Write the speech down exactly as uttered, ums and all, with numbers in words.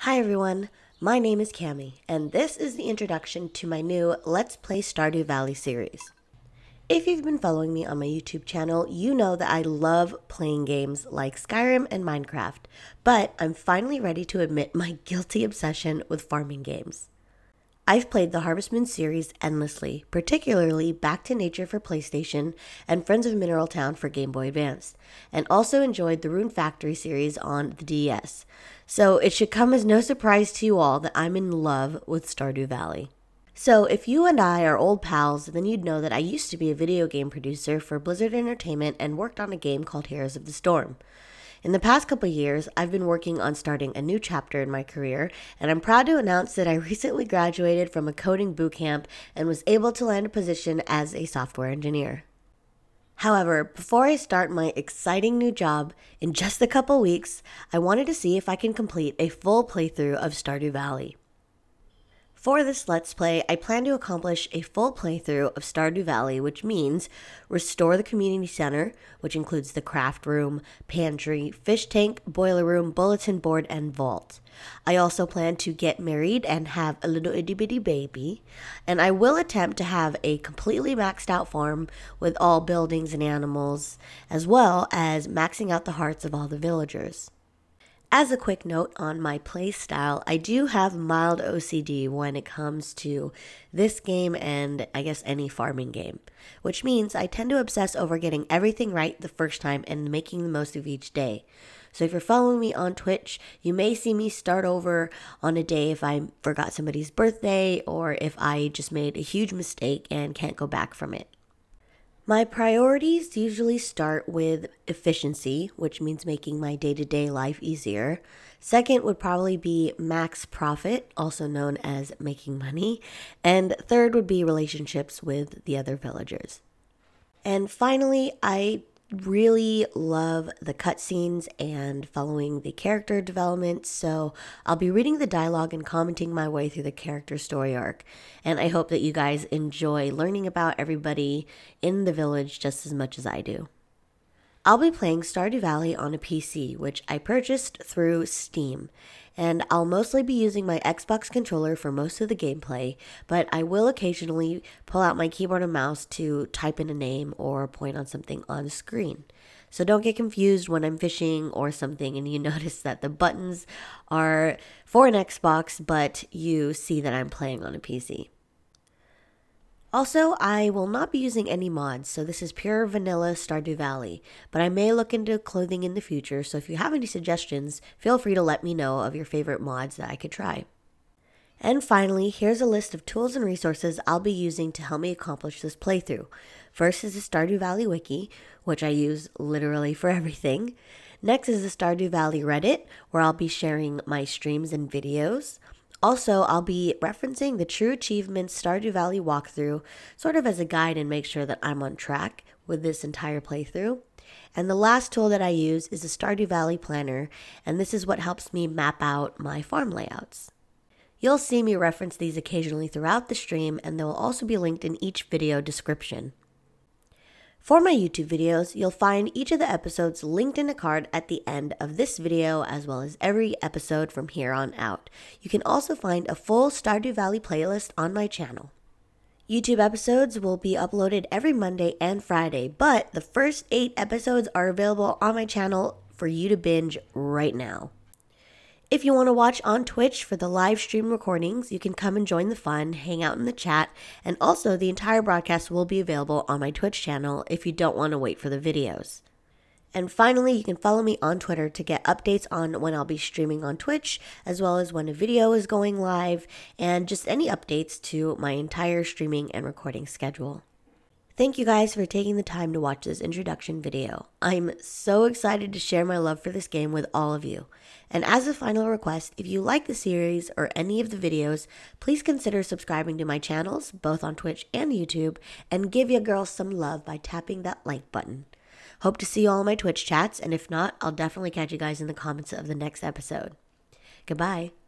Hi everyone, my name is Cami, and this is the introduction to my new Let's Play Stardew Valley series. If you've been following me on my YouTube channel, you know that I love playing games like Skyrim and Minecraft, but I'm finally ready to admit my guilty obsession with farming games. I've played the Harvest Moon series endlessly, particularly Back to Nature for PlayStation and Friends of Mineral Town for Game Boy Advance, and also enjoyed the Rune Factory series on the D S. So it should come as no surprise to you all that I'm in love with Stardew Valley. So if you and I are old pals, then you'd know that I used to be a video game producer for Blizzard Entertainment and worked on a game called Heroes of the Storm. In the past couple years, I've been working on starting a new chapter in my career, and I'm proud to announce that I recently graduated from a coding bootcamp and was able to land a position as a software engineer. However, before I start my exciting new job in just a couple weeks, I wanted to see if I can complete a full playthrough of Stardew Valley. For this Let's Play, I plan to accomplish a full playthrough of Stardew Valley, which means restore the community center, which includes the craft room, pantry, fish tank, boiler room, bulletin board, and vault. I also plan to get married and have a little itty bitty baby, and I will attempt to have a completely maxed out farm with all buildings and animals, as well as maxing out the hearts of all the villagers. As a quick note on my play style, I do have mild O C D when it comes to this game and I guess any farming game, which means I tend to obsess over getting everything right the first time and making the most of each day. So if you're following me on Twitch, you may see me start over on a day if I forgot somebody's birthday or if I just made a huge mistake and can't go back from it. My priorities usually start with efficiency, which means making my day-to-day life easier. Second would probably be max profit, also known as making money. And third would be relationships with the other villagers. And finally, I really love the cutscenes and following the character development, so I'll be reading the dialogue and commenting my way through the character story arc, and I hope that you guys enjoy learning about everybody in the village just as much as I do. I'll be playing Stardew Valley on a P C, which I purchased through Steam, and I'll mostly be using my Xbox controller for most of the gameplay, but I will occasionally pull out my keyboard and mouse to type in a name or point on something on the screen. So don't get confused when I'm fishing or something and you notice that the buttons are for an Xbox, but you see that I'm playing on a P C. Also, I will not be using any mods, so this is pure vanilla Stardew Valley, but I may look into clothing in the future, so if you have any suggestions, feel free to let me know of your favorite mods that I could try. And finally, here's a list of tools and resources I'll be using to help me accomplish this playthrough. First is the Stardew Valley Wiki, which I use literally for everything. Next is the Stardew Valley Reddit, where I'll be sharing my streams and videos. Also, I'll be referencing the True Achievements Stardew Valley walkthrough, sort of as a guide and make sure that I'm on track with this entire playthrough. And the last tool that I use is the Stardew Valley Planner, and this is what helps me map out my farm layouts. You'll see me reference these occasionally throughout the stream, and they will also be linked in each video description. For my YouTube videos, you'll find each of the episodes linked in a card at the end of this video, as well as every episode from here on out. You can also find a full Stardew Valley playlist on my channel. YouTube episodes will be uploaded every Monday and Friday, but the first eight episodes are available on my channel for you to binge right now. If you want to watch on Twitch for the live stream recordings, you can come and join the fun, hang out in the chat, and also the entire broadcast will be available on my Twitch channel if you don't want to wait for the videos. And finally, you can follow me on Twitter to get updates on when I'll be streaming on Twitch, as well as when a video is going live, and just any updates to my entire streaming and recording schedule. Thank you guys for taking the time to watch this introduction video. I'm so excited to share my love for this game with all of you. And as a final request, if you like the series or any of the videos, please consider subscribing to my channels, both on Twitch and YouTube, and give your girls some love by tapping that like button. Hope to see you all in my Twitch chats, and if not, I'll definitely catch you guys in the comments of the next episode. Goodbye.